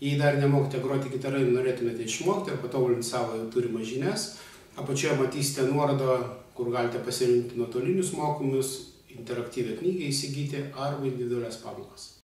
Jei dar nemokate groti gitara ir norėtumėte išmokti ir patobulinti savo turimas žinias, apačioje matysite nuorodą, kur galite pasirinkti nuotolinius mokymus, interaktyvią knygą įsigyti arba individualias pamokas.